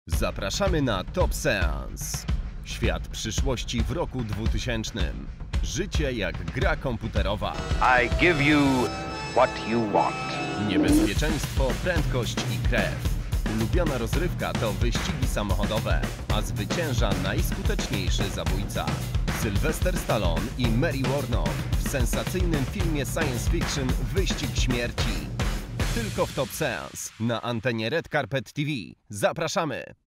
Zapraszamy na Top Seans. Świat przyszłości w roku 2000. Życie jak gra komputerowa. I give you what you want. Niebezpieczeństwo, prędkość i krew. Ulubiona rozrywka to wyścigi samochodowe, a zwycięża najskuteczniejszy zabójca. Sylvester Stallone i Mary Warnock w sensacyjnym filmie science fiction Wyścig śmierci. Tylko w Top Seans na antenie Red Carpet TV. Zapraszamy!